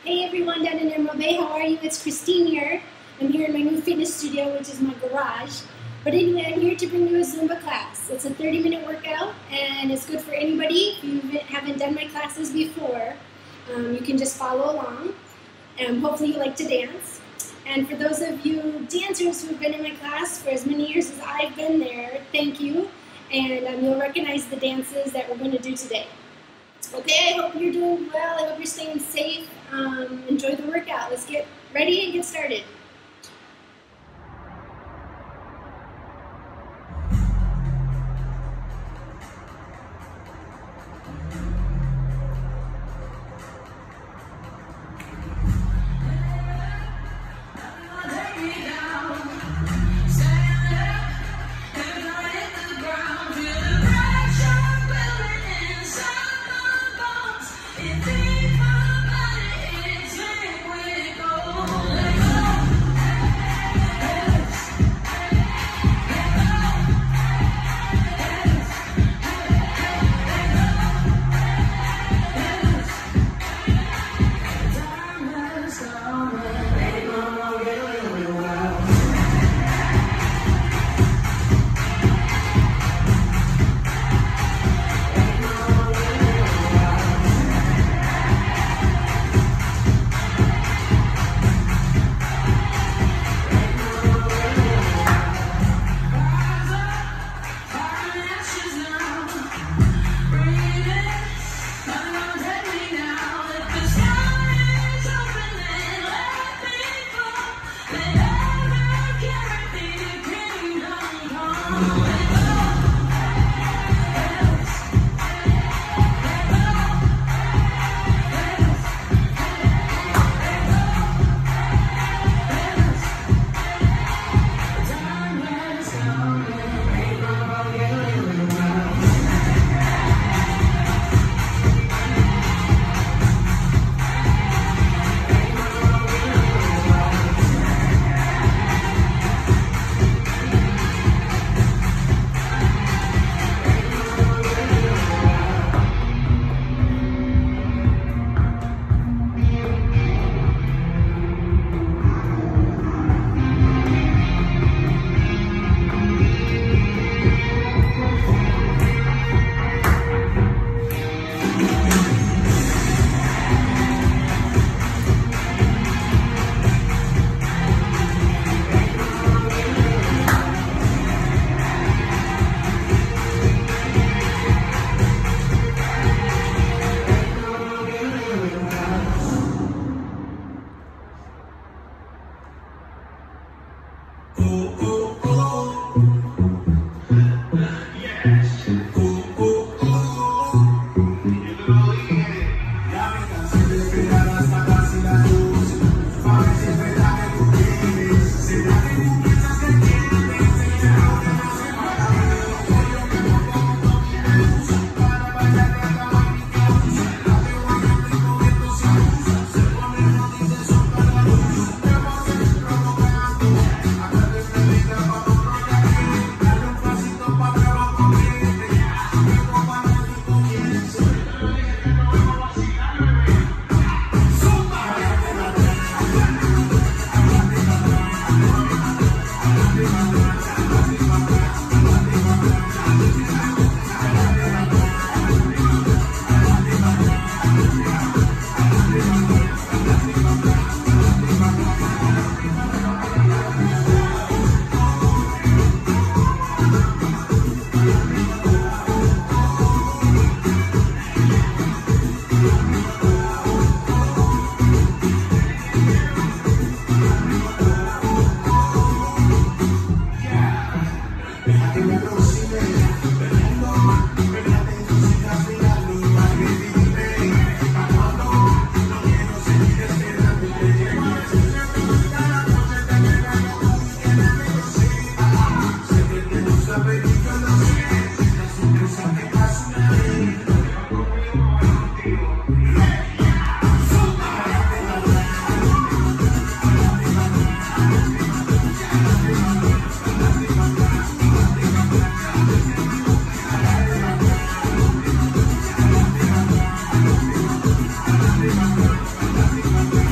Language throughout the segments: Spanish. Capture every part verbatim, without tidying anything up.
Hey everyone down in Emerald Bay, how are you? It's Kristine here. I'm here in my new fitness studio, which is my garage. But anyway, I'm here to bring you a Zumba class. It's a thirty minute workout and it's good for anybody. If you haven't done my classes before, um, you can just follow along. And hopefully you like to dance. And for those of you dancers who've been in my class for as many years as I've been there, thank you. And um, you'll recognize the dances that we're going to do today. Okay, I hope you're doing well. I hope you're staying safe. Um, enjoy the workout. Let's get ready and get started. Thank you.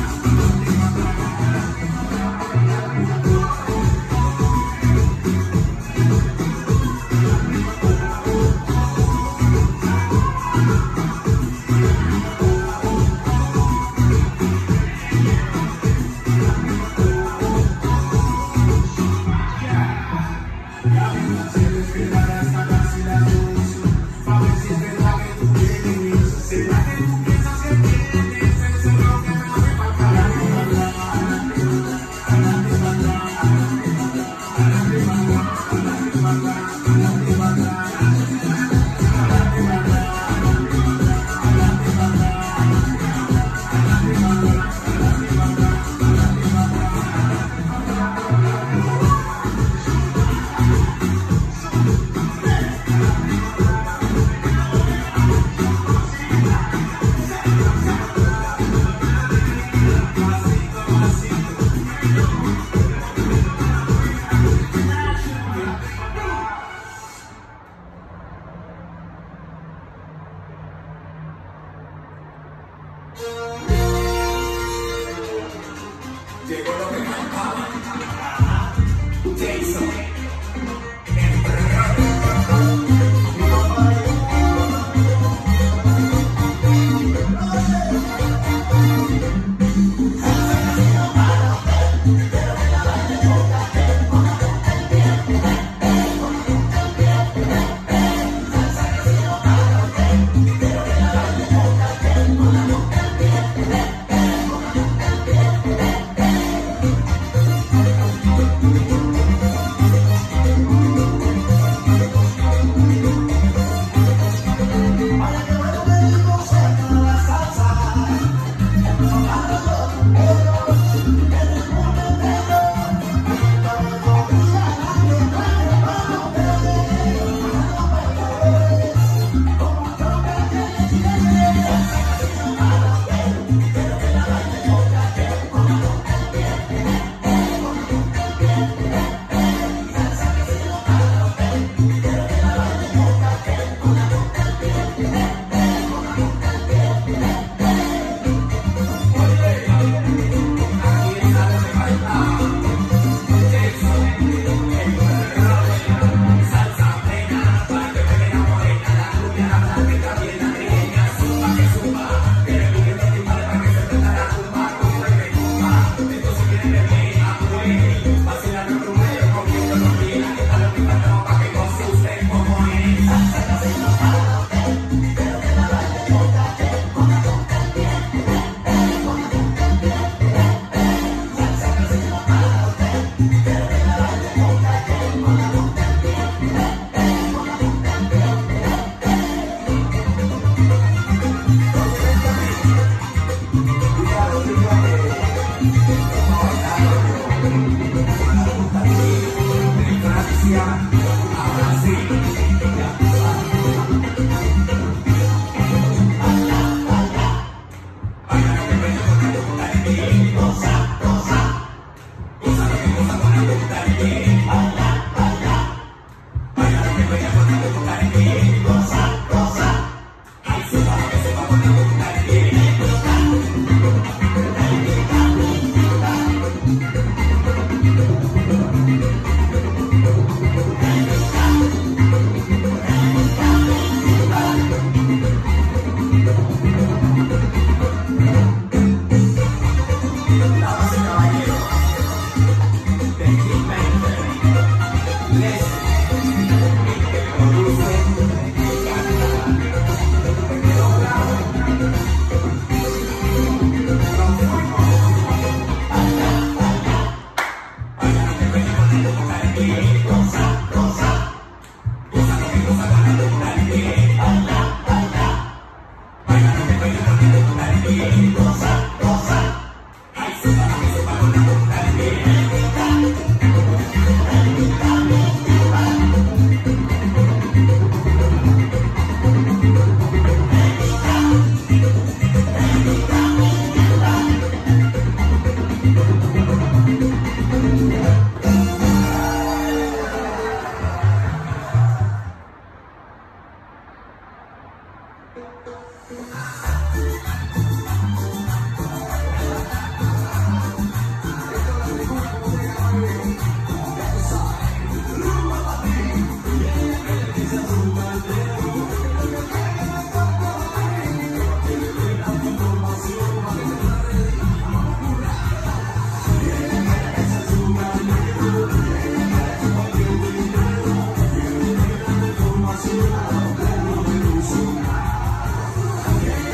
Yeah.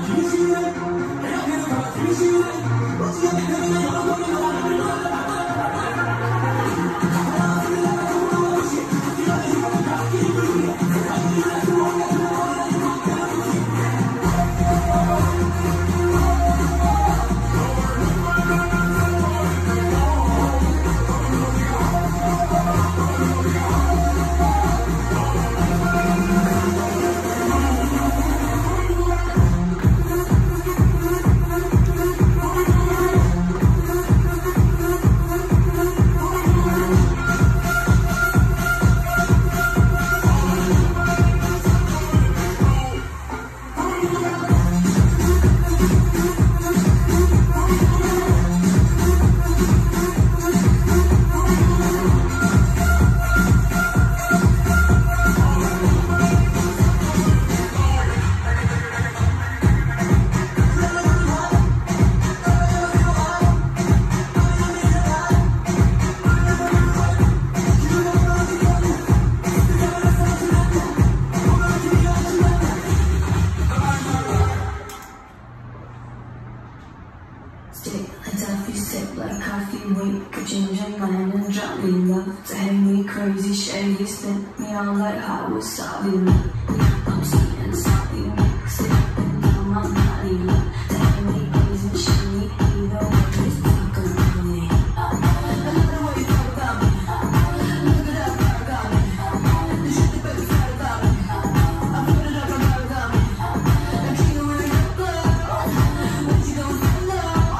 Crazy shady, spin me on like hot wasabi. I'm seeing sloppy mix it up and down my body. Taking me easy and shimmy, either way is talk about me. I love the way you talk about me. Look at that part about me. The shit that baby said about me. I put it up and down about me. I treat her with a glove. When she don't say no,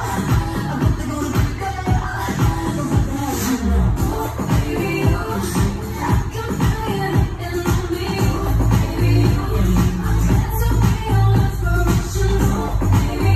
I bet they're gonna break up. But what the hell you know? Baby, you I can feel you hitting on me. Baby, you that's okay, all inspiration. Baby,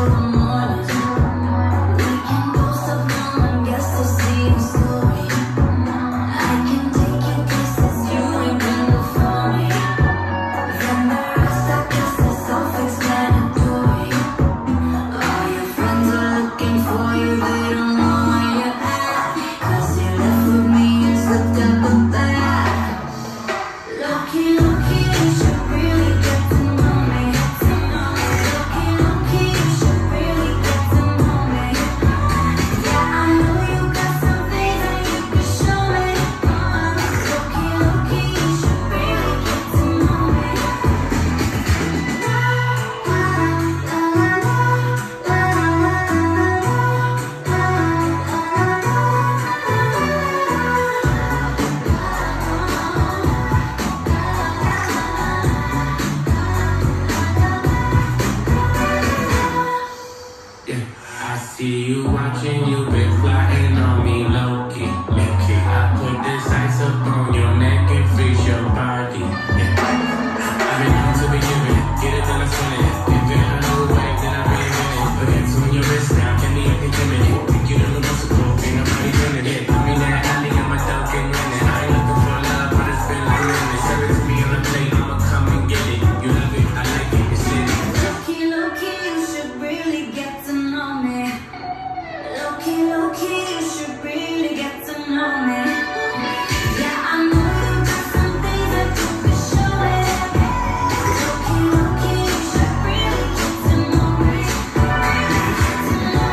See you watching, you been flying on me low-key. I put this ice up on your neck and freeze your body. Yeah. I've been known to be giving it, get it then I spin it. If it ain't a new wave, then I reinvent it. But it's on your wrist now, can be intimidated. Think you don't know what's the goal, ain't nobody doing it. Put me in the alley, I'm a dog and rent it. I ain't looking for love, but it's been like minutes. Serve it to me on the plate, I'ma come and get it. You love it, I like it, it's lit. Low-key, low-key, you should really get to know me. Low-key, low-key, you should really get to know me. Yeah, I know you got some things that you could show it. Low-key, low-key, you should really get to know me. Get to know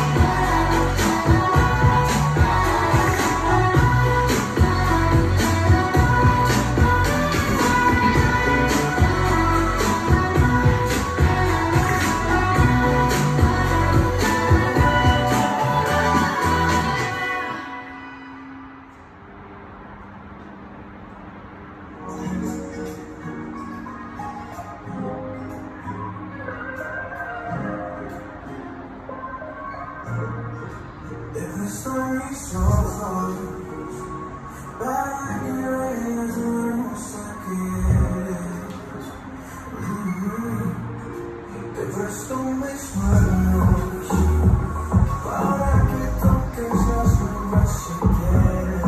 If the story so close, back in your hands when you seconds. If the story swallows, para que toques las nubes again.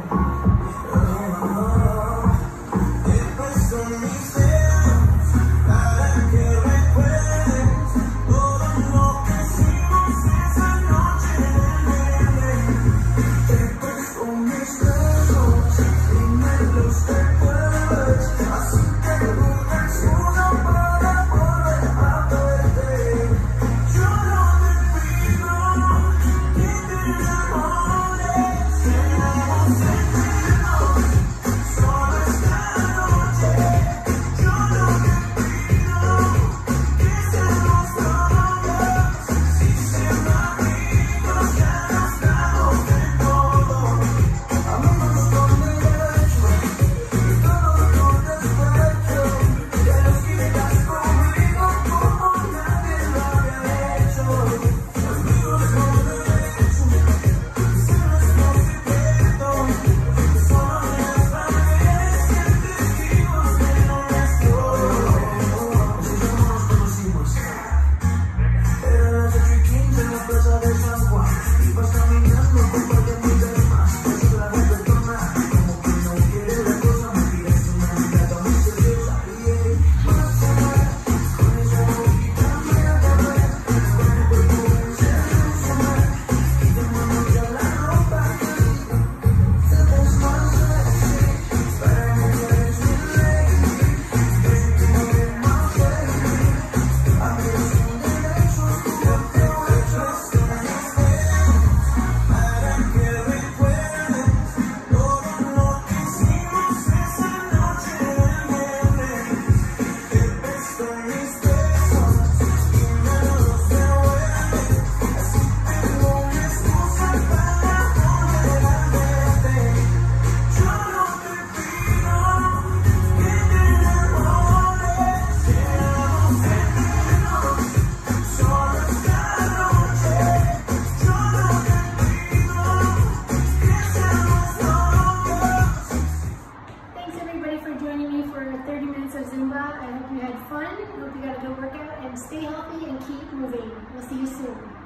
If the story fails, para que recuerdes todo lo que hicimos esa noche. Así que nunca es una para volver a verte. Yo no te pido que te enamores, seamos eternos, solo esta noche. Yo no te pido que seamos novios, si siendo amigos ya nos damos de todo. Amigos con derecho y todo con despecho, de los que estás conmigo como nadie lo había hecho. Amigos con derecho y celos no secretos, solo nuestras redes y testigos de lo nuestro. Si ya no nos conocimos, era las ocho y quince en la plaza de San Juan. Ibas caminando con un par de amigas más. Yo la voy a perdonar, como que no quiere la cosa. Me tiraste una mirada muy seriosa y hey, más o menos, con esa boquita me agarré. Con el cuerpo encerrado y de mano ya la ropa que digo. Te ves más sexy, para mujeres mi lady. Desde que no ven más baby. Amigos con derechos, yo te voy a trustar. Para que recuerdes todo lo que hicimos esa noche en viernes. Te presto mis besos y me los devuelves. Así tengo una excusa para volver a verte. Yo no te pido que te enamores, seamos eternos, solo esta noche. Yo no te pido que seamos novios. Thanks everybody for joining me for thirty minutes of Zumba. I hope you had fun. Hope you got a good workout, and stay healthy and keep moving. We'll see you soon.